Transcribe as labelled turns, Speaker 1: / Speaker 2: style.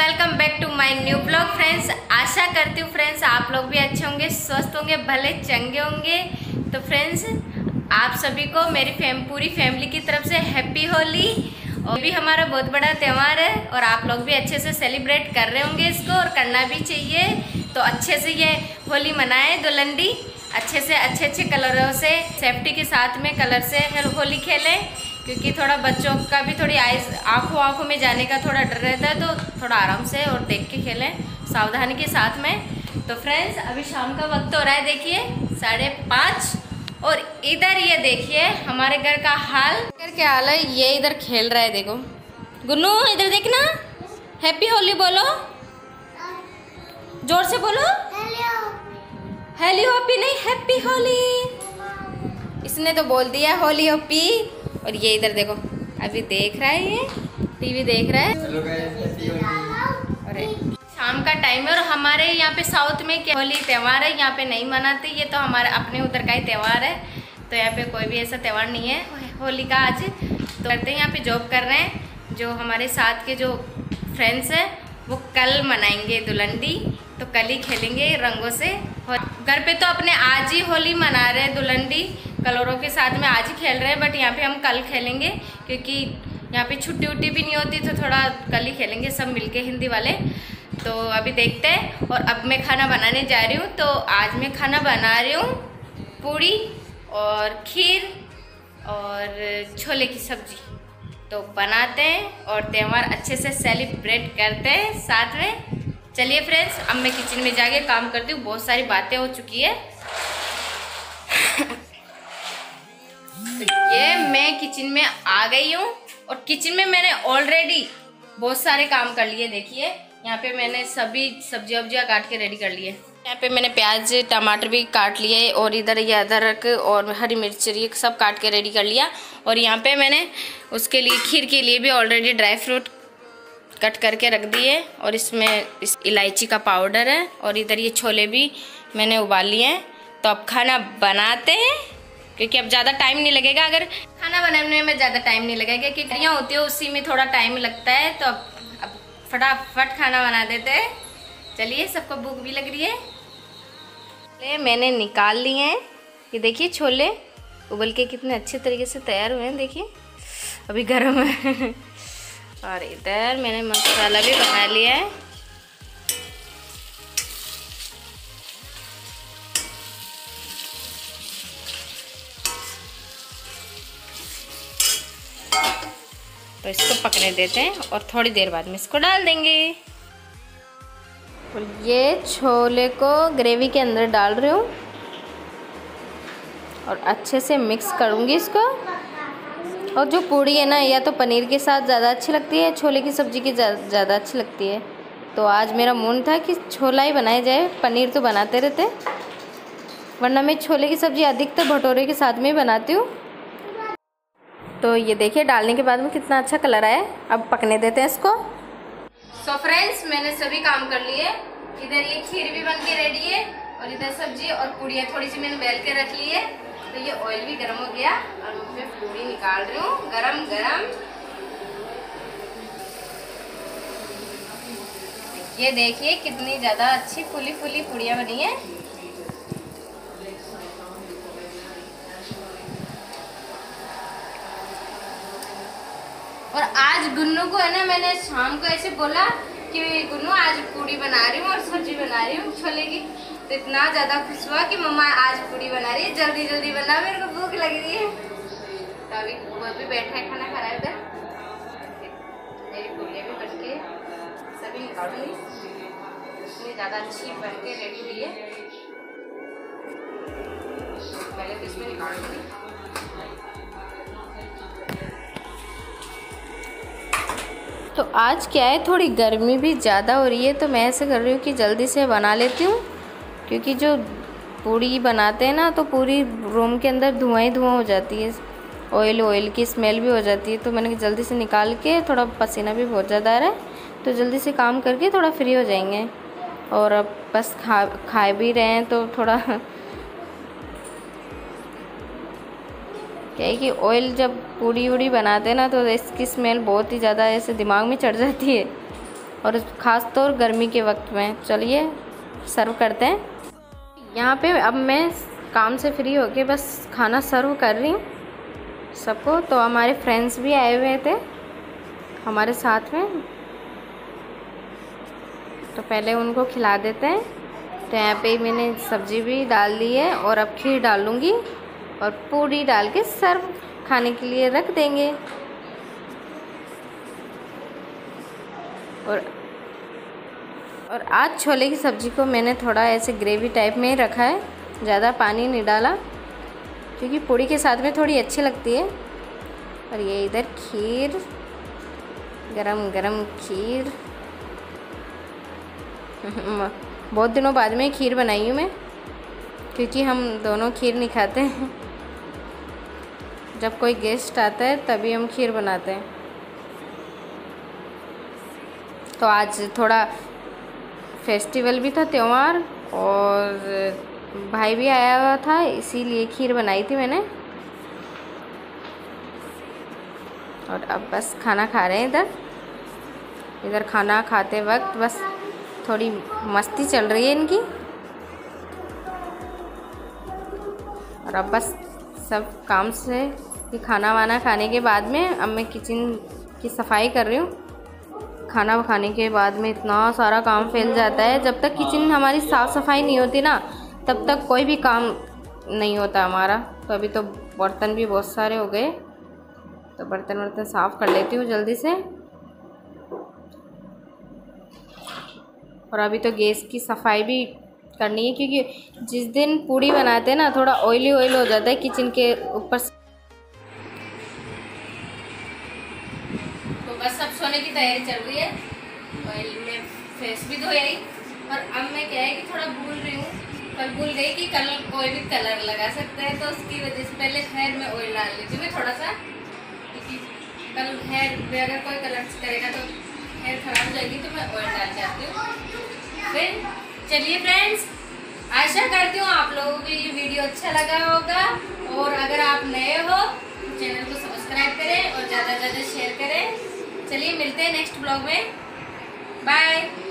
Speaker 1: Welcome back to my new blog friends. आशा करती हूँ फ्रेंड्स आप लोग भी अच्छे होंगे, स्वस्थ होंगे, भले चंगे होंगे। तो फ्रेंड्स आप सभी को मेरी पूरी फैमिली की तरफ से हैप्पी होली। और भी हमारा बहुत बड़ा त्यौहार है और आप लोग भी अच्छे से सेलिब्रेट कर रहे होंगे इसको, और करना भी चाहिए। तो अच्छे से ये होली मनाएं, दुलंडी अच्छे से अच्छे कलरों से, सेफ्टी के साथ में कलर से होली खेलें, क्योंकि थोड़ा बच्चों का भी थोड़ी आंखों में जाने का थोड़ा डर रहता है। तो थोड़ा आराम से और देख के खेलें, सावधानी के साथ में। तो फ्रेंड्स अभी शाम का वक्त हो रहा है, देखिए 5:30, और इधर ये देखिए हमारे घर का हाल। घर क्या हाल है, ये इधर खेल रहा है, देखो गुन्नू इधर देखना। हैप्पी होली बोलो, जोर से बोलो। हेली होपी नहीं, हैप्पी होली। इसने तो बोल दिया होली होपी। और ये इधर देखो अभी देख रहा है, ये टीवी देख रहा है। अरे शाम का टाइम है और हमारे यहाँ पे साउथ में क्या होली त्यौहार है, यहाँ पे नहीं मनाते। ये तो हमारे अपने उधर का ही त्यौहार है, तो यहाँ पे कोई भी ऐसा त्यौहार नहीं है होली का आज। तो करते हैं, यहाँ पे जॉब कर रहे हैं जो हमारे साथ के जो फ्रेंड्स हैं, वो कल मनाएंगे दुलंडी। तो कल ही खेलेंगे रंगों से। घर पे तो अपने आज ही होली मना रहे हैं, दुलंडी कलरों के साथ में आज ही खेल रहे हैं, बट यहाँ पे हम कल खेलेंगे क्योंकि यहाँ पे छुट्टी उट्टी भी नहीं होती, तो थोड़ा कल ही खेलेंगे सब मिलके हिंदी वाले। तो अभी देखते हैं। और अब मैं खाना बनाने जा रही हूँ। तो आज मैं खाना बना रही हूँ पूड़ी और खीर और छोले की सब्जी। तो बनाते हैं और त्यौहार अच्छे से सेलिब्रेट करते हैं साथ में। चलिए फ्रेंड्स अब मैं किचन में जाके काम करती हूँ, बहुत सारी बातें हो चुकी है। ये मैं किचन में आ गई हूँ और किचन में मैंने ऑलरेडी बहुत सारे काम कर लिए। देखिए यहाँ पे मैंने सभी सब्जियां काट के रेडी कर लिए। यहाँ पे मैंने प्याज टमाटर भी काट लिए, और इधर ये अदरक और हरी मिर्च ये सब काट के रेडी कर लिया। और यहाँ पे मैंने उसके लिए खीर के लिए भी ऑलरेडी ड्राई फ्रूट कट करके रख दिए, और इसमें इलायची का पाउडर है, और इधर ये छोले भी मैंने उबाल लिए हैं। तो अब खाना बनाते हैं, क्योंकि अब ज़्यादा टाइम नहीं लगेगा। अगर खाना बनाने में ज़्यादा टाइम नहीं लगेगा, क्योंकि करियाँ होती है उसी में थोड़ा टाइम लगता है। तो अब फटाफट खाना बना देते हैं। चलिए सबको भूख भी लग रही है। मैंने निकाल लिए हैं, ये देखिए छोले उबल के कितने अच्छे तरीके से तैयार हुए हैं, देखिए अभी गर्म है। और इधर मैंने मसाला भी बना लिया है। तो इसको पकने देते हैं और थोड़ी देर बाद में इसको डाल देंगे। और ये छोले को ग्रेवी के अंदर डाल रही हूँ और अच्छे से मिक्स करूँगी इसको। और जो पूड़ी है ना, या तो पनीर के साथ ज़्यादा अच्छी लगती है, छोले की सब्ज़ी की ज़्यादा अच्छी लगती है। तो आज मेरा मन था कि छोला ही बनाया जाए, पनीर तो बनाते रहते, वरना मैं छोले की सब्ज़ी अधिकतर भटोरे के साथ में ही बनाती हूँ। तो ये देखिए डालने के बाद में कितना अच्छा कलर आया। अब पकने देते हैं इसको। सो फ्रेंड्स मैंने सभी काम कर लिए। इधर ये खीर भी बन के रेडी है, और इधर सब्जी और पूड़ियाँ थोड़ी सी मैंने बेल के रख ली है। तो ये ऑयल भी गर्म हो गया और मैं पूड़ी निकाल रही हूँ गरम गरम। ये देखिए कितनी ज़्यादा अच्छी फूली फूली पूड़ियाँ बनी है। और आज गुन्नू को है ना, मैंने शाम को ऐसे बोला कि गुन्नू आज पूड़ी बना रही हूँ और सब्जी बना रही हूँ छोले की। तो इतना ज़्यादा खुश हुआ कि मम्मा आज पूड़ी बना रही है, जल्दी जल्दी बना, मेरे को भूख लग रही है। तो अभी वो भी बैठा है खाना खा रहा है उधर। मेरी पूड़ियाँ भी बन के सभी निकालूंगी, इतनी ज़्यादा अच्छी बन के रेडी हुई है। पहले तो इसमें निकालूंगी। तो आज क्या है, थोड़ी गर्मी भी ज़्यादा हो रही है, तो मैं ऐसे कर रही हूँ कि जल्दी से बना लेती हूँ, क्योंकि जो पूड़ी बनाते हैं ना, तो पूरी रूम के अंदर धुआं ही धुआं हो जाती है, ऑयल की स्मेल भी हो जाती है। तो मैंने जल्दी से निकाल के, थोड़ा पसीना भी बहुत ज़्यादा आ रहा है, तो जल्दी से काम करके थोड़ा फ्री हो जाएंगे। और अब बस खा भी रहे हैं, तो थोड़ा क्या है कि ऑयल जब पूड़ी वूड़ी बनाते हैं ना, तो इसकी स्मेल बहुत ही ज़्यादा ऐसे दिमाग में चढ़ जाती है। और ख़ास तौर गर्मी के वक्त में। चलिए सर्व करते हैं। यहाँ पे अब मैं काम से फ्री होके बस खाना सर्व कर रही हूँ सबको। तो हमारे फ्रेंड्स भी आए हुए थे हमारे साथ में, तो पहले उनको खिला देते हैं। तो यहाँ पे मैंने सब्ज़ी भी डाल दी है और अब खीर डालूँगी और पूरी डाल के सर्व खाने के लिए रख देंगे। और आज छोले की सब्ज़ी को मैंने थोड़ा ऐसे ग्रेवी टाइप में ही रखा है, ज़्यादा पानी नहीं डाला क्योंकि पूड़ी के साथ में थोड़ी अच्छी लगती है। और ये इधर खीर, गरम गरम खीर बहुत दिनों बाद में खीर बनाई हूँ मैं, क्योंकि हम दोनों खीर नहीं खाते हैं। जब कोई गेस्ट आता है तभी हम खीर बनाते हैं। तो आज थोड़ा फेस्टिवल भी था, त्यौहार, और भाई भी आया हुआ था, इसीलिए खीर बनाई थी मैंने। और अब बस खाना खा रहे हैं इधर खाना खाते वक्त बस थोड़ी मस्ती चल रही है इनकी। और अब बस सब काम से कि खाना वाना खाने के बाद में अब मैं किचन की सफाई कर रही हूँ। खाना खाने के बाद में इतना सारा काम फैल जाता है, जब तक किचन हमारी साफ़ सफाई नहीं होती ना तब तक कोई भी काम नहीं होता हमारा। तो अभी तो बर्तन भी बहुत सारे हो गए, तो बर्तन साफ़ कर लेती हूँ जल्दी से। और अभी तो गैस की सफाई भी करनी है, क्योंकि जिस दिन पूड़ी बनाते हैं ना थोड़ा ऑयली हो जाता है किचन के ऊपर। तो बस अब सोने की तैयारी चल रही है। ऑयल में फेस भी धोया ही। और अब मैं क्या है कि थोड़ा भूल रही हूँ, कल भूल गई कि कल कोई भी कलर लगा सकते हैं, तो उसकी वजह से पहले हेयर में ऑयल डाल लेती हूँ मैं थोड़ा सा, क्योंकि कल हेयर में अगर कोई कलर करेगा तो हेयर खराब हो जाएगी, तो मैं ऑयल डाल के आती हूँ। फिर चलिए फ्रेंड्स, आशा करती हूँ आप लोगों को ये वीडियो अच्छा लगा होगा। और अगर आप नए हो तो चैनल को सब्सक्राइब करें और ज़्यादा से ज़्यादा शेयर करें। चलिए मिलते हैं नेक्स्ट ब्लॉग में। बाय।